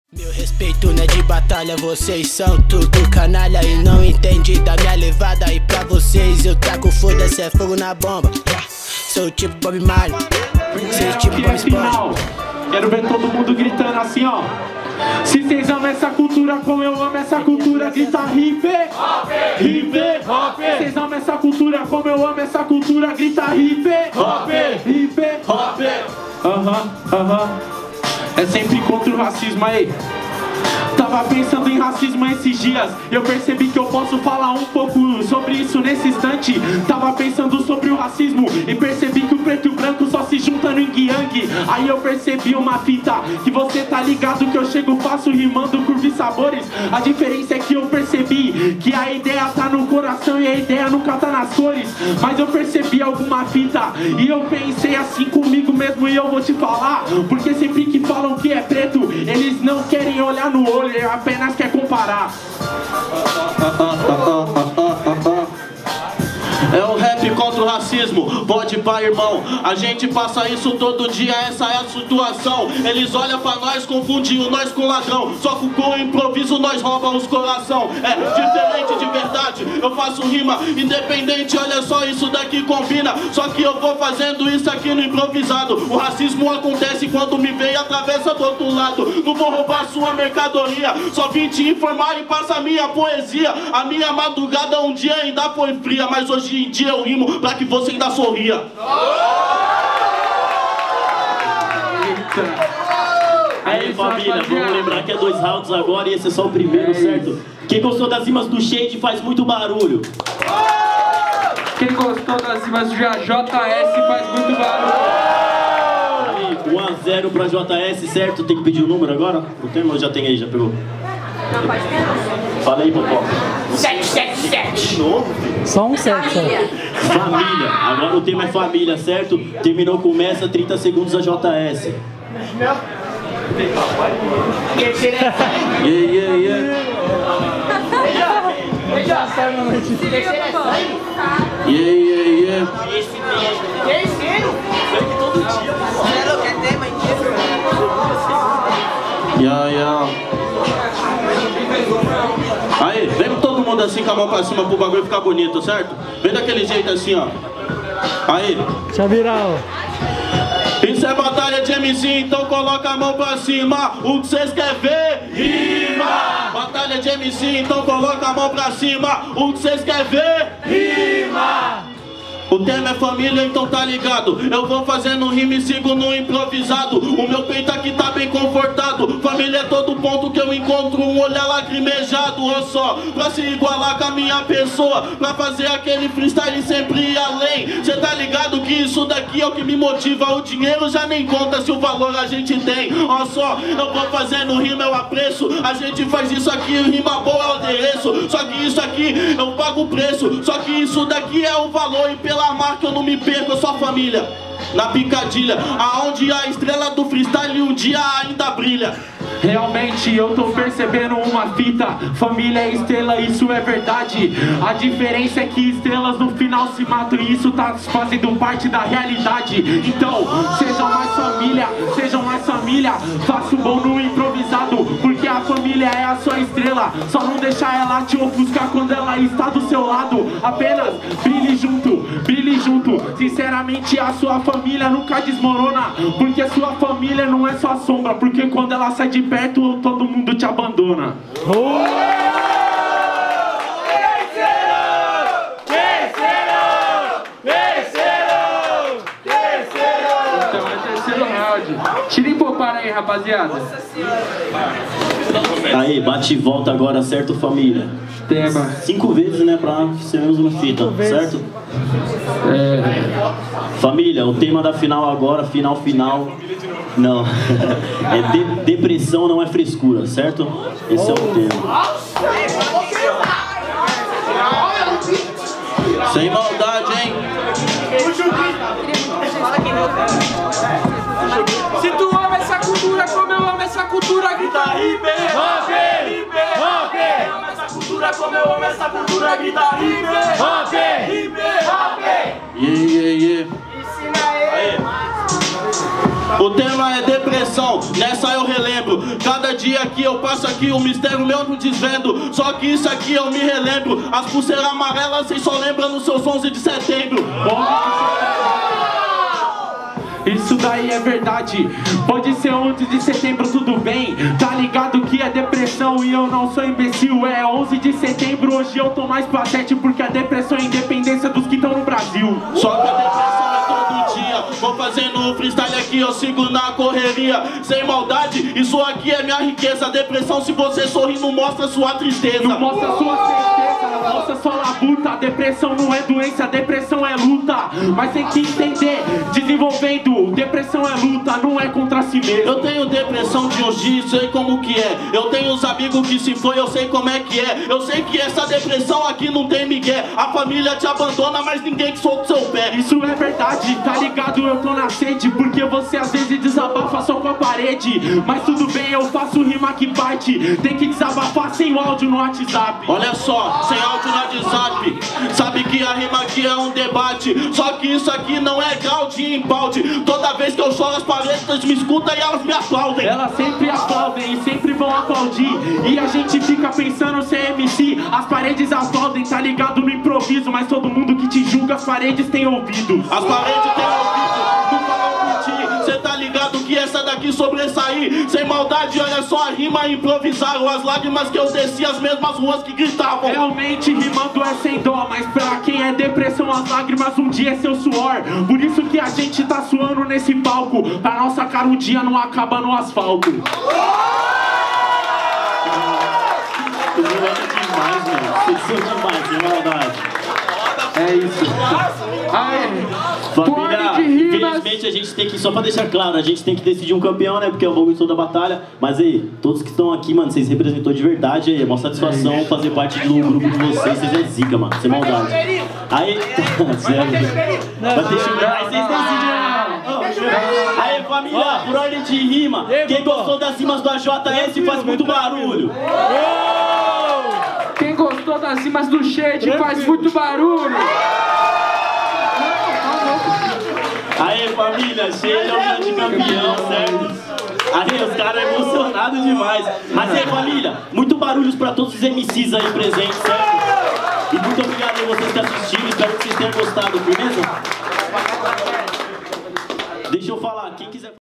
Meu respeito não é de batalha, vocês são tudo canalha e não entende da minha levada. E pra vocês eu taco foda-se, é fogo na bomba. Sou tipo Bob Marley, cês tipo Bob Esponja. Quero ver todo mundo gritando assim, ó. Se vocês amam essa cultura como eu amo essa cultura, grita hip hop, hip hop. Se vocês amam essa cultura como eu amo essa cultura, grita hip hop, hip hop. É sempre contra o racismo aí. Tava pensando em racismo esses dias, eu percebi que eu posso falar um pouco sobre isso nesse instante. Tava pensando sobre o racismo e percebi que o preto e o branco só se juntam no yin yang. Aí eu percebi uma fita, que você tá ligado que eu chego fácil rimando curva e sabores. A diferença é que eu percebi que a ideia tá no coração e a ideia nunca tá nas cores. Mas eu percebi alguma fita e eu pensei assim comigo mesmo e eu vou te falar. Porque sempre que falam que é preto, eles não querem olhar no olho, apenas quer comparar. É o rap contra o racismo, pode pá, irmão. A gente passa isso todo dia, essa é a situação. Eles olham pra nós, confundiam nós com ladrão. Só que com o improviso nós rouba os coração. É diferente de verdade, eu faço rima independente, olha só, isso daqui combina. Só que eu vou fazendo isso aqui no improvisado. O racismo acontece quando me vem e atravessa do outro lado. Não vou roubar sua mercadoria, só vim te informar e passa a minha poesia. A minha madrugada um dia ainda foi fria, mas hoje em dia eu rimo pra que você ainda sorria. Aí família, vamos lembrar que é 2 rounds agora e esse é só o primeiro, certo? Quem gostou das rimas do Shade faz muito barulho. Quem gostou das rimas do JS faz muito barulho. Aí, 1-0 pra JS, certo? Tem que pedir o número agora? O tema já tem aí, já pegou? Não, pode pegar. Fala aí, Popó. 777. De novo? Só um 7, Família. Agora o tema é família, certo? Terminou, começa 30 segundos a JS. Aí, vem todo mundo assim com a mão pra cima pro bagulho ficar bonito, certo? Vem daquele jeito assim, ó. Aí. Deixa eu virar, ó. Isso é batalha de MC, então coloca a mão pra cima. O que vocês querem ver? Rima! Batalha de MC, então coloca a mão pra cima. O que vocês querem ver? Rima! O tema é família, então tá ligado. Eu vou fazendo rima e sigo no improvisado. O meu peito aqui tá bem confortado. Família é todo ponto que eu encontro um olhar lacrimejado. Ou só pra se igualar com a minha pessoa, pra fazer aquele freestyle sempre ir além. Cê tá ligado que isso daqui é o que me motiva. O dinheiro já nem conta se o valor a gente tem. Ó só, eu vou fazendo rima, eu apreço. A gente faz isso aqui, rima boa é o adereço. Só que isso aqui eu pago o preço. Só que isso daqui é o valor e pela marca eu não me perco, eu sou família. Na picadilha, aonde a estrela do freestyle um dia ainda brilha. Realmente eu tô percebendo uma fita. Família é estrela, isso é verdade. A diferença é que estrelas no final se matam e isso tá fazendo parte da realidade. Então, sejam mais família, sejam mais família. Faça o bom no improvisado, porque a família é a sua estrela. Só não deixar ela te ofuscar quando ela está do seu lado. Apenas brilhe junto, brilhe junto. Sinceramente a sua família nunca desmorona, porque a sua família não é só sombra. Porque quando ela sai de perto, todo mundo te abandona. Então é terceiro round. Tirem popar aí, rapaziada. Aí, bate e volta agora, certo, família? Tema. 5 vezes, né, pra sermos uma fita, certo? Família, o tema da final agora, final. Não, é depressão não é frescura, certo? Esse é o tema. Sem maldade, hein? Se tu ama essa cultura como eu amo essa cultura, grita hip hop, hip hop. Ama essa cultura como eu amo essa cultura, grita hip hop, hip hop. Yeah. Ensina ele. O tema é depressão, nessa eu relembro. Cada dia que eu passo aqui, o mistério meu não desvendo. Só que isso aqui eu me relembro. As pulseiras amarelas, vocês só lembram nos seus 11 de setembro. Isso daí é verdade. Pode ser 11 de setembro, tudo bem. Tá ligado que é depressão e eu não sou imbecil. É 11 de setembro, hoje eu tô mais pra 7, porque a depressão é a independência dos que estão no Brasil. Só que a depressão é todo dia. Vou fazendo um freestyle aqui, eu sigo na correria. Sem maldade, isso aqui é minha riqueza. A depressão, se você sorrir, não mostra sua tristeza. Não mostra sua certeza, não mostra sua labuta. A depressão não é doença, a depressão é luta. Mas tem que entender, desenvolvendo. Depressão é luta, não é contra si mesmo. Eu tenho depressão de uns dias, sei como que é. Eu tenho uns amigos que se foi, eu sei como é que é. Eu sei que essa depressão aqui não tem migué. A família te abandona, mas ninguém que solta seu pé. Isso é verdade, tá ligado? Eu tô na sede, porque você às vezes desabafa só com a parede. Mas tudo bem, eu faço rima que parte. Tem que desabafar sem o áudio no WhatsApp. Olha só, sem áudio no WhatsApp. Sabe que a rima aqui é um debate. Só que isso aqui não é grau de embalde. Toda vez que eu choro, as paredes me escutam e elas me aplaudem. Elas sempre aplaudem e sempre vão aplaudir. E a gente fica pensando se é MC. As paredes aplaudem, tá ligado no improviso. Mas todo mundo que te julga, as paredes têm ouvido. As paredes têm ouvido, não falam por ti. Cê tá ligado que essa daqui sobressair. Sem maldade, olha só a rima improvisaram. As lágrimas que eu desci, as mesmas ruas que gritavam. Realmente rimando é sem dó, mas pra quem é depressão, as lágrimas um dia é seu suor. Por isso que a gente tá suando nesse palco. Pra nossa cara um dia não acaba no asfalto. Vocês demais, mano. Vocês são demais, sem maldade. É isso. Família, infelizmente a gente tem que, só pra deixar claro, a gente tem que decidir um campeão, né? Porque é o bagulho toda a batalha. Mas aí, todos que estão aqui, mano, vocês representou de verdade aí. É uma satisfação fazer parte do grupo de vocês. Vocês é zica, mano. Sem maldade. Aí, sério. Vai ter chuveiro. Aí vocês decidem. Aí, família, por ordem de rima, quem gostou das rimas do AJS faz muito barulho. Quem gostou das rimas do Shade faz muito barulho. Aí, família, Shade é o grande campeão, certo? Aí, os caras emocionados demais. Mas aí, família, muito barulhos pra todos os MCs aí presentes, certo? E muito obrigado a vocês que assistiram, espero que vocês tenham gostado, beleza? Deixa eu falar, quem quiser